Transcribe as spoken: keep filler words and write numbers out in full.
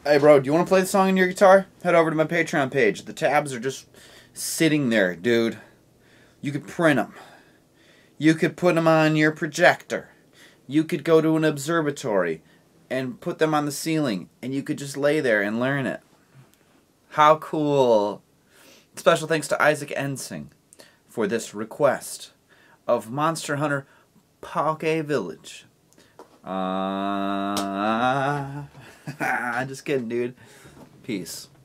Hey bro, do you want to play the song on your guitar? Head over to my Patreon page. The tabs are just sitting there, dude. You could print them. You could put them on your projector. You could go to an observatory and put them on the ceiling, and you could just lay there and learn it. How cool. Special thanks to Isaac Ensing for this request of Monster Hunter POKKE Village. Uh, just kidding, dude. Peace.